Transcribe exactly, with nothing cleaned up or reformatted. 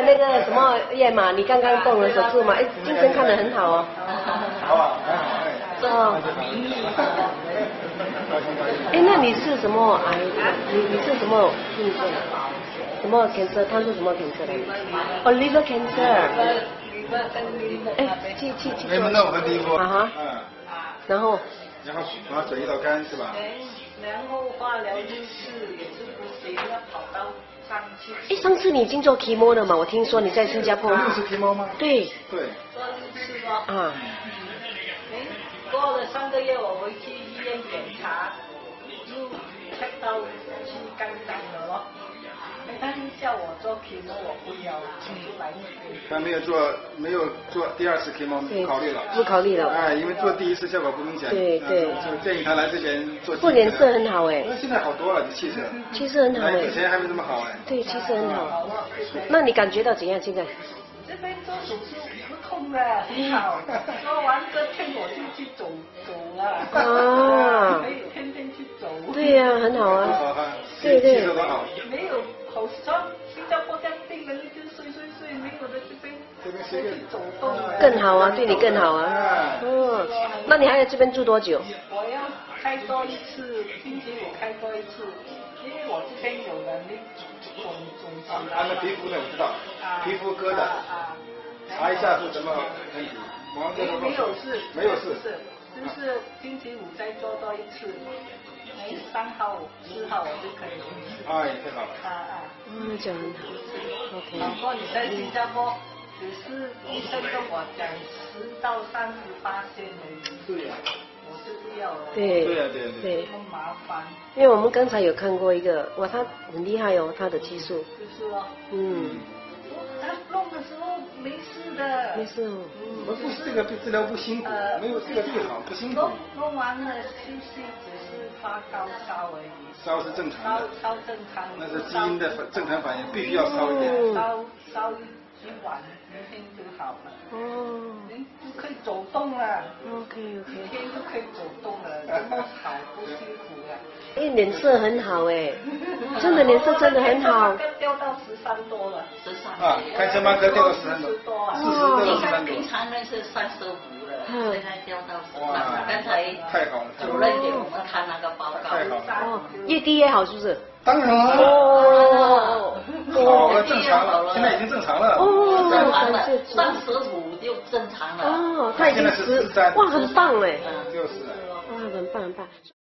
那个什么叶嘛，你刚刚动了手术嘛，哎，精神看得很好哦。 好啊，很好哎。 哦。哎，那你是什么癌？你你是什么病症？什么 cancer？ 他是什么 cancer 来的？哦 ，liver cancer。哎，记记记住。 内门洞和皮肤。 啊哈。 嗯。 然后。 然后然后嘴一道干是吧？ 然后化疗就是也是不行，要跑到上去。 哎，上次你已经做 chemo 了嘛？我听说你在新加坡。 又是 chemo 吗？ 对。 对。 做一次咯。 啊。 哎，过了上个月我回去医院检查，又看到去肝脏了咯。但是叫我做 chemo 我不要，出来那边。 他没有做，没有做第二次 chemo， 不考虑了。 不考虑了。 哎，因为做第一次效果不明显。 对对。 就建议他来这边做。 不，脸色很好哎。 那现在好多了，气色。 气色很好哎。 之前还没这么好哎。 对，气色很好。那你感觉到怎样现在？ 这边做手术不痛了，很好。做完隔天我就去走走了。啊。可以天天去走。 对呀，很好啊。 好哈。 对对。 气色都好。 没有，好像新加坡这样病人就睡睡睡，没有的这边这边随便走动。 更好啊，对你更好啊。嗯。那你还在这边住多久？ 我要开多一次，星期五开多一次，因为我这边有人那肿肿起来。 啊，那皮肤呢？我知道。皮肤割的。 啊。 查一下是什么问题？ 没没有事。 没有事。 是，就是星期五再做多一次。哎，三号、四号我就可以回去。 哎，太好了。 啊啊。 嗯，这样好。OK。 然后你在新加坡，只是医生跟我讲十到三十八线而已。 对呀。 我是不要了。 对。 对呀对呀对。 那么麻烦。 因为我们刚才有看过一个，哇，他很厉害哦，他的技术。 就是哦。 嗯。 他弄的时候没事的。 没事哦。 不是这个治疗不辛苦，没有这个最好，不辛苦。 弄弄完了休息，只是发高烧而已。 烧是正常的。 烧烧正常。 那是基因的正常反应，必须要烧一点。 烧烧一晚，明天就好了。哦。你就可以走动了。 OK OK。 明天就可以走动了，这么好，不辛苦了。 哎，脸色很好哎，真的脸色真的很好。 掉到十三多了，十三。 啊，开车吗？掉到十三多。四十多到十三多。 平常呢是三十五了，现在掉到十三。 哇， 刚才太好了， 主任给我们看那个报告。 太好了。 哦，越低越好是不是？ 当然了。 哦。 好了，正常了，现在已经正常了。 哦， 正了，三十五就正常了。 哦，他已经十，哇，很棒哎。 就是。 哇，很棒很棒。